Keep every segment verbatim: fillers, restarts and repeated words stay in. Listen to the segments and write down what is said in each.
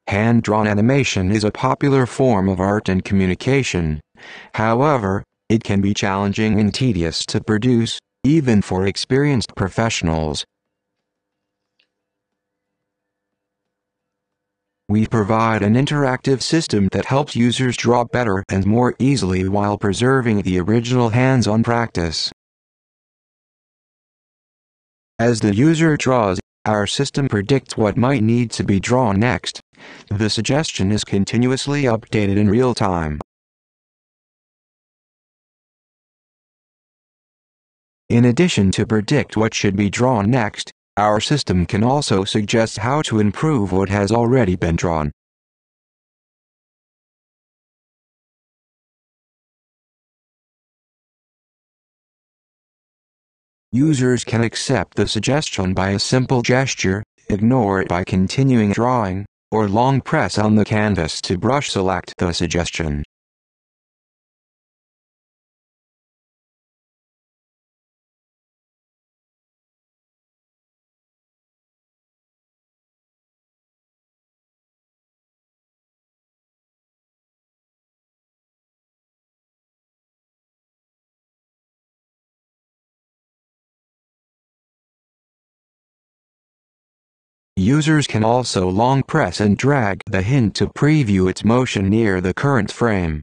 Hand-drawn animation is a popular form of art and communication. However, it can be challenging and tedious to produce, even for experienced professionals. We provide an interactive system that helps users draw better and more easily while preserving the original hands-on practice. As the user draws, our system predicts what might need to be drawn next. The suggestion is continuously updated in real time. In addition to predict what should be drawn next, our system can also suggest how to improve what has already been drawn. Users can accept the suggestion by a simple gesture, ignore it by continuing drawing, or long press on the canvas to brush select the suggestion. Users can also long press and drag the hint to preview its motion near the current frame.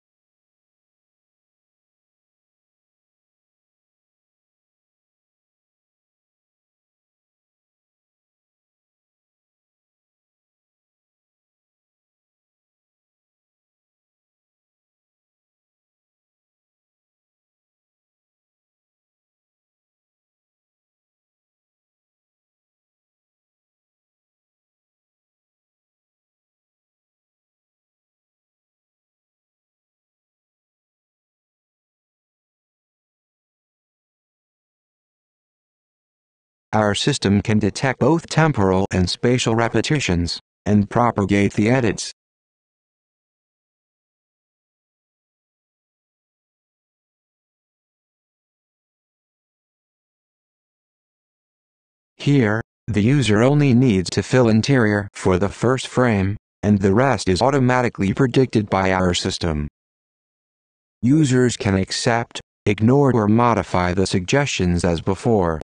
Our system can detect both temporal and spatial repetitions, and propagate the edits. Here, the user only needs to fill interior for the first frame, and the rest is automatically predicted by our system. Users can accept, ignore or modify the suggestions as before.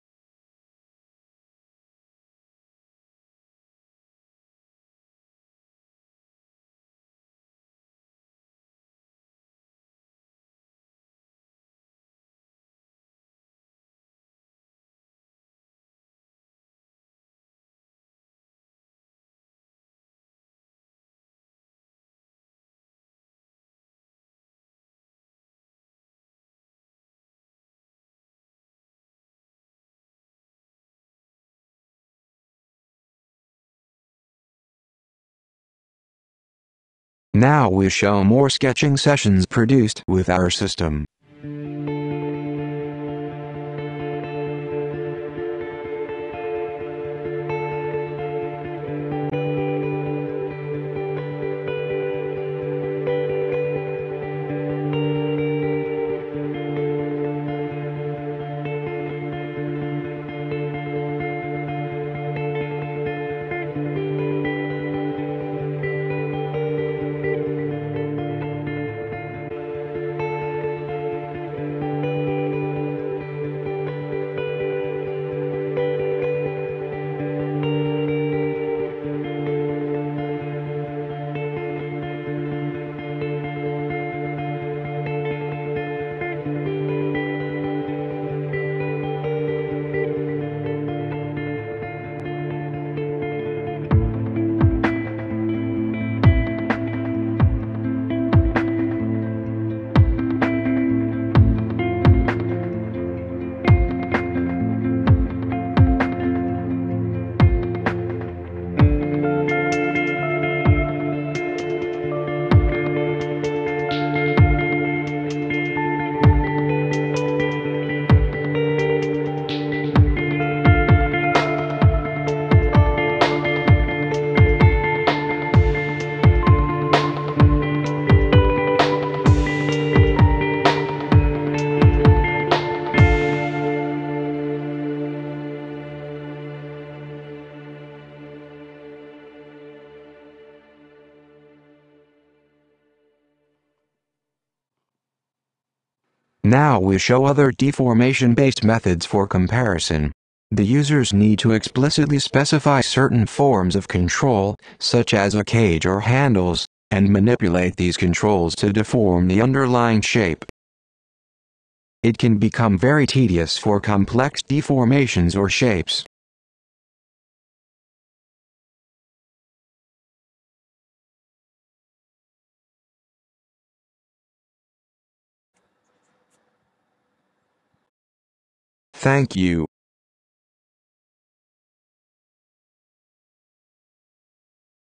Now we show more sketching sessions produced with our system. Now we show other deformation-based methods for comparison. The users need to explicitly specify certain forms of control, such as a cage or handles, and manipulate these controls to deform the underlying shape. It can become very tedious for complex deformations or shapes. Thank you.